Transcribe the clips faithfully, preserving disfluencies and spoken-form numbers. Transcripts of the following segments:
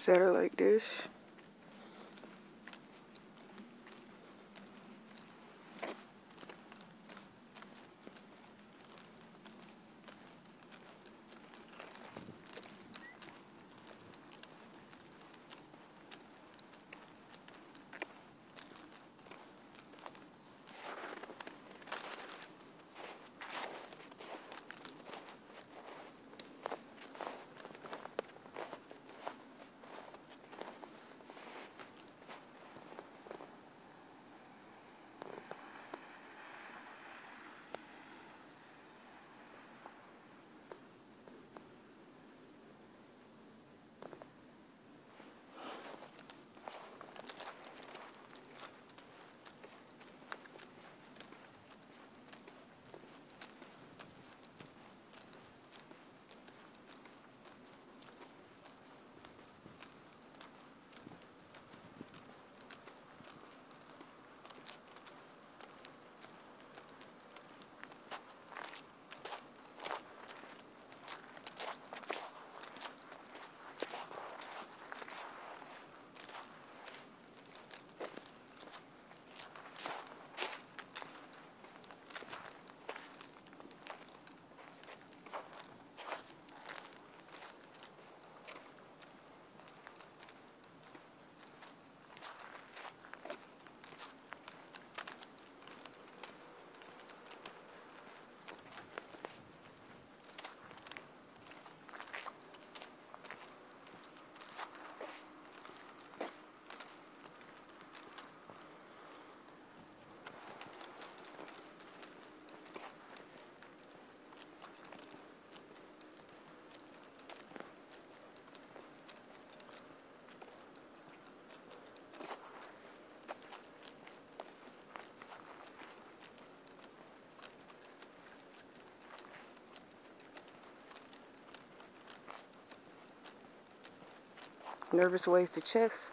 set her like this. Nervous wave to chest.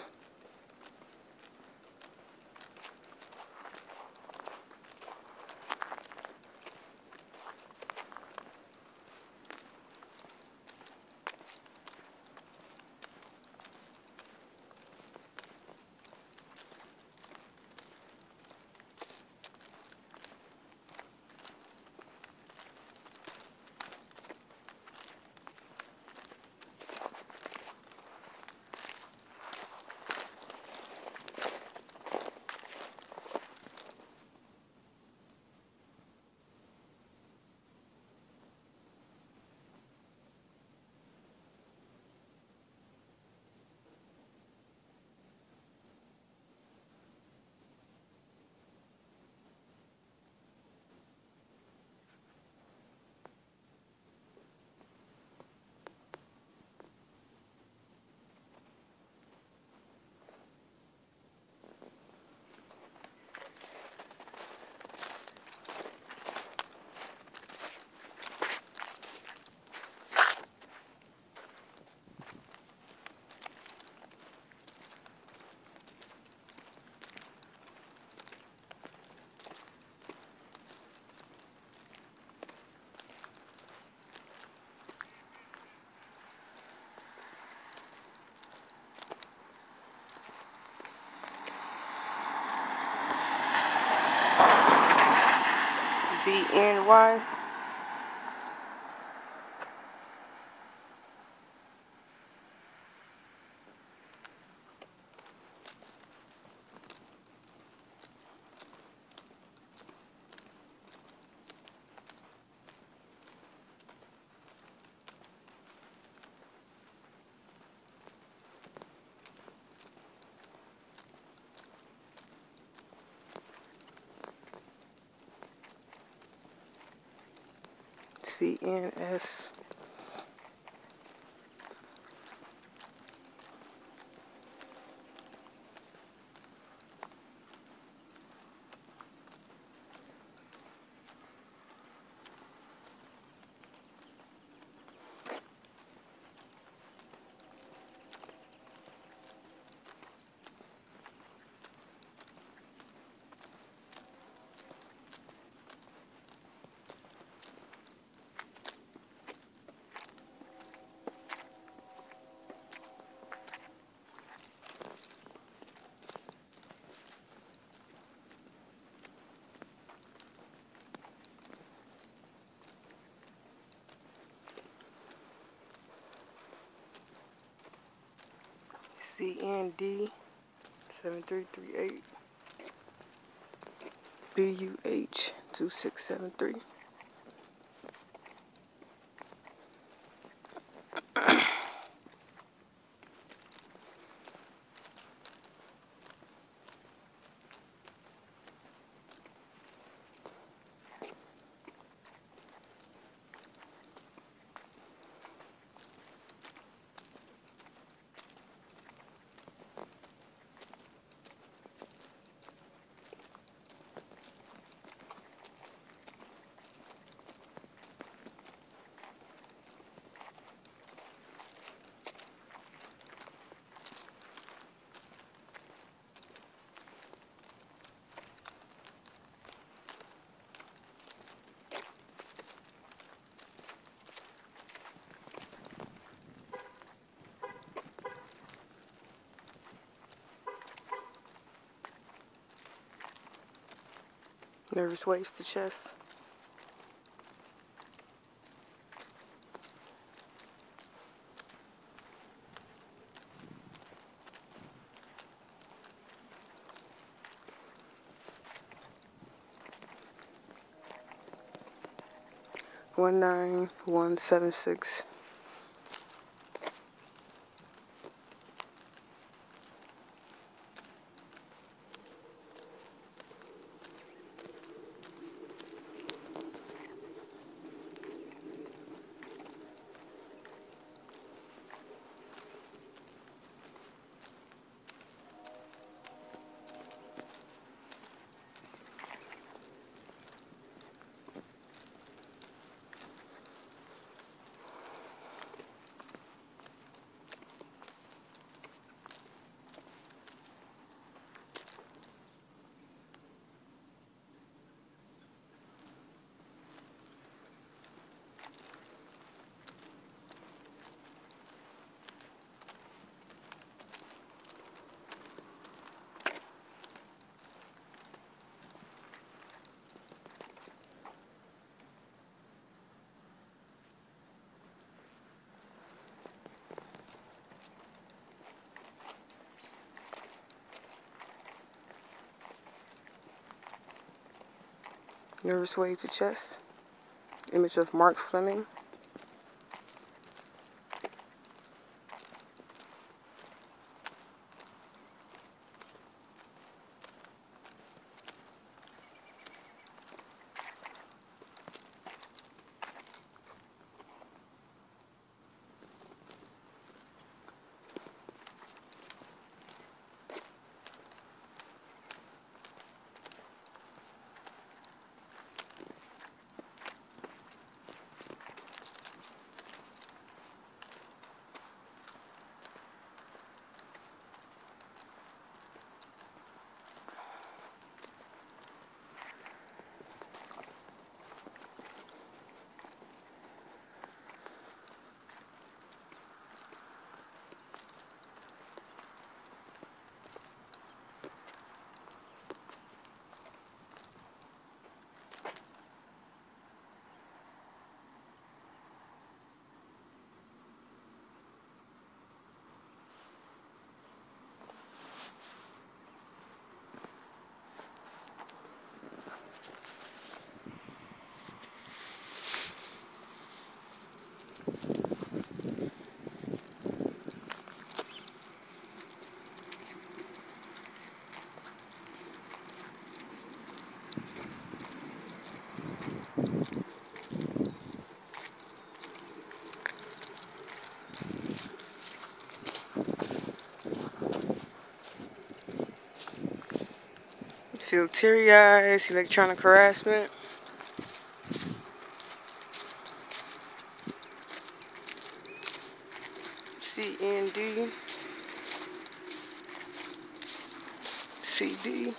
B N Y. C N S. C N D seven three three eight. B U H two six seven three. Nervous waves to chest. One nine one seven six. Nervous wave to chest. Image of Mark Fleming. Feel teary eyes, electronic harassment. C N D. C D.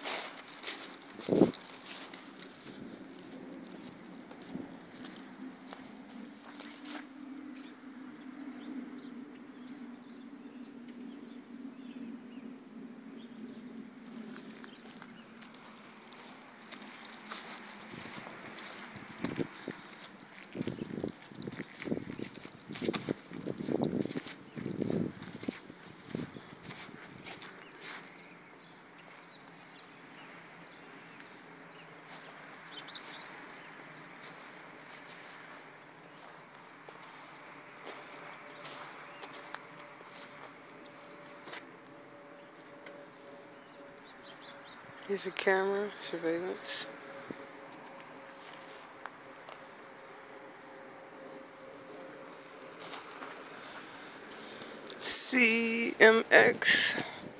Here's a camera, surveillance. C M X.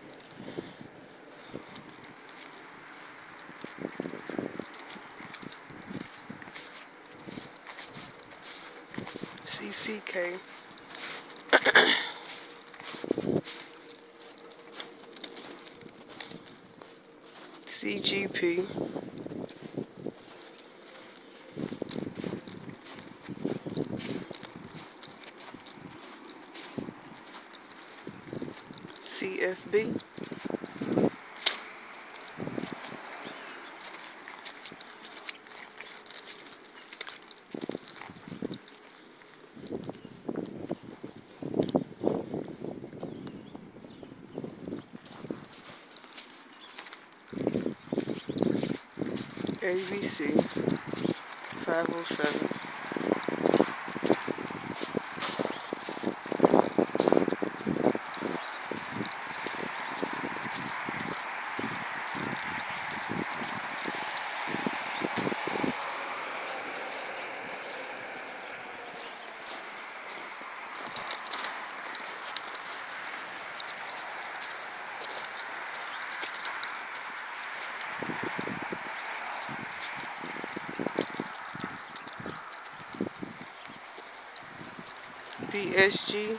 C C K. C G P. C F B. A B C. five oh seven. B S G.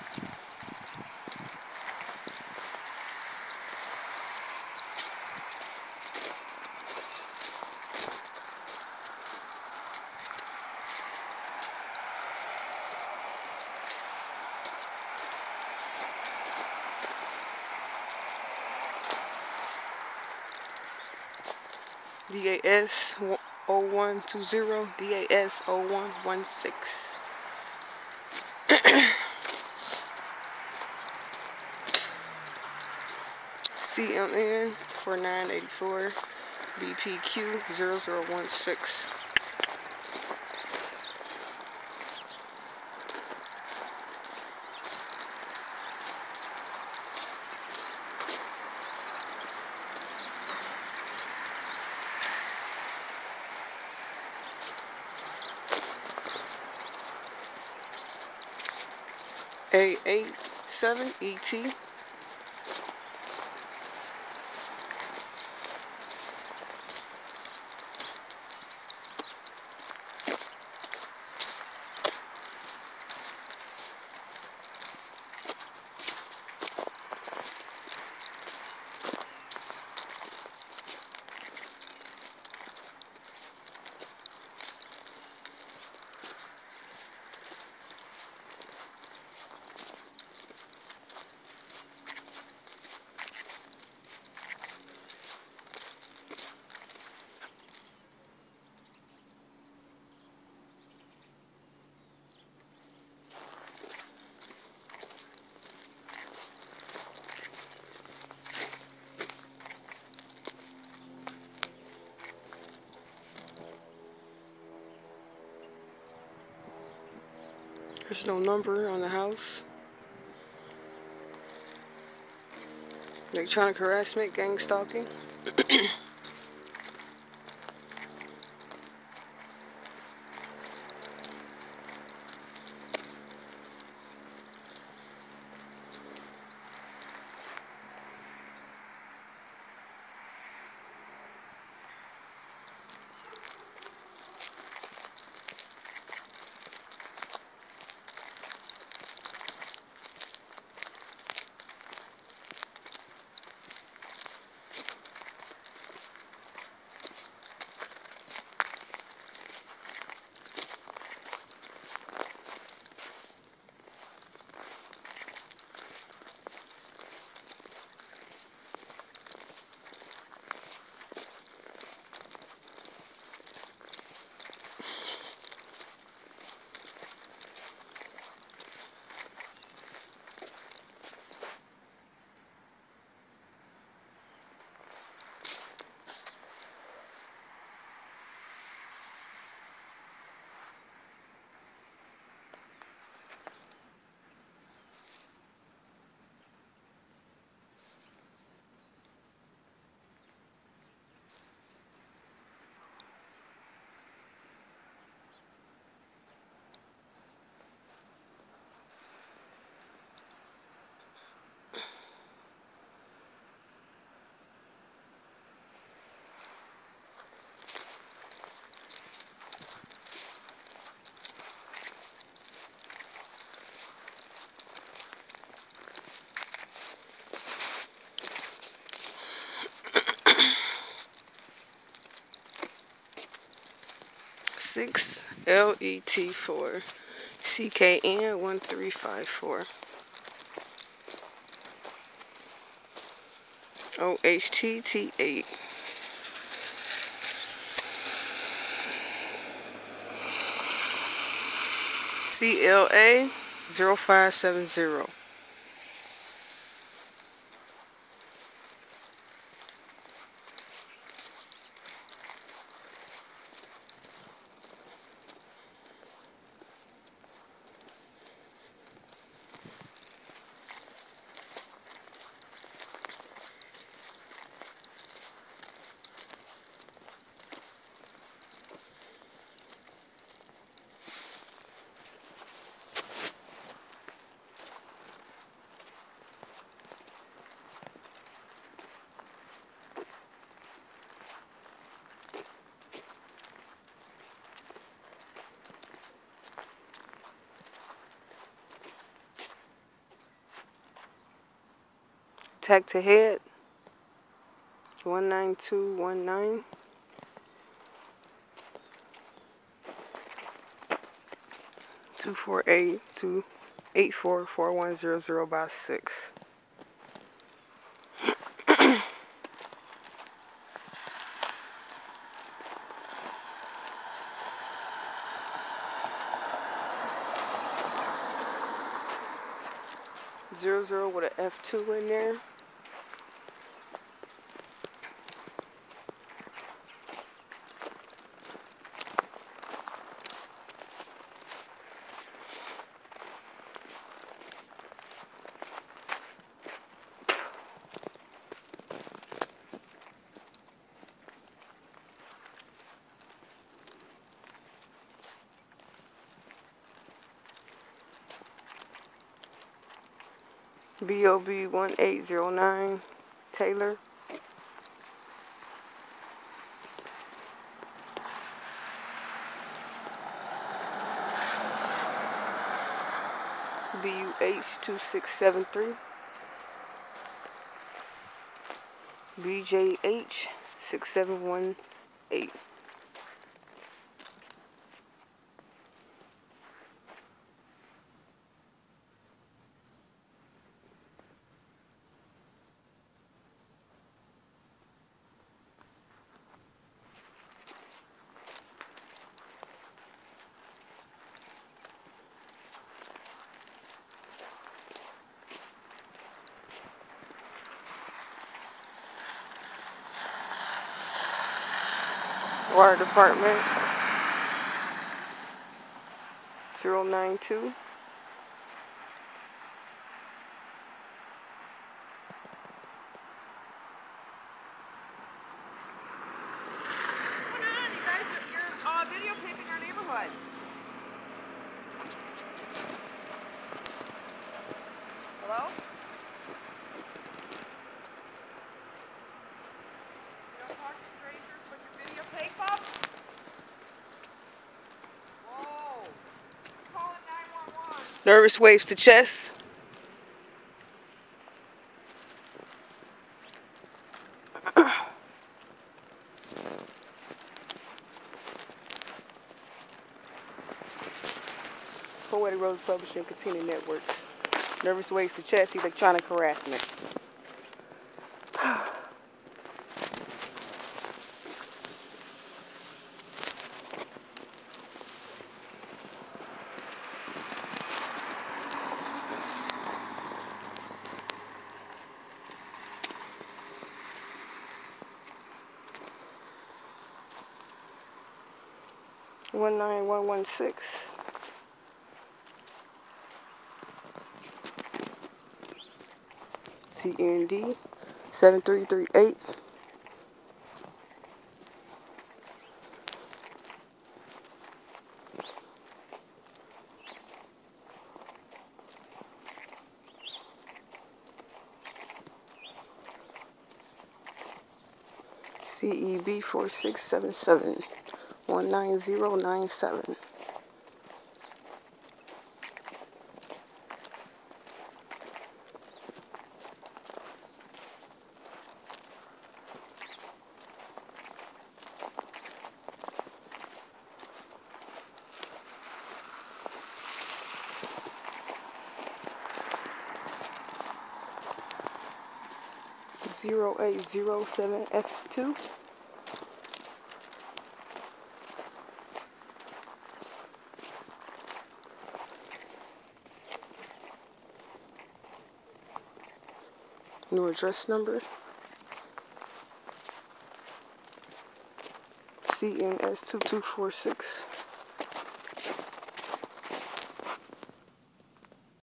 D A S oh one two zero, D A S oh one one six. C M N four nine eight four, B P Q zero zero one six. A eight seven E T. There's no number on the house. Electronic harassment, gang stalking. six L E T four C K N one three five four O H T T eight C L A zero five seven zero. Tag to head one nine two one nine. two four eight two eight four four one zero zero by six. Zero zero with an F two in there. B O B one eight zero nine Taylor. B U H two six seven three. B J H six seven one eight. Water Department zero nine two. Videotaping our neighborhood. Hello? You don't talk to strangers, put your videotape up? Whoa. Calling nine one one. Nervous waves to chest. Poetic Rose Publishing Continuing Network. Nervous waves to chest. Electronic harassment. one nine one one six. C N D seven three three eight. C E B four six seven seven one nine zero nine seven. zero eight zero seven F two. New address number C N S two two four six.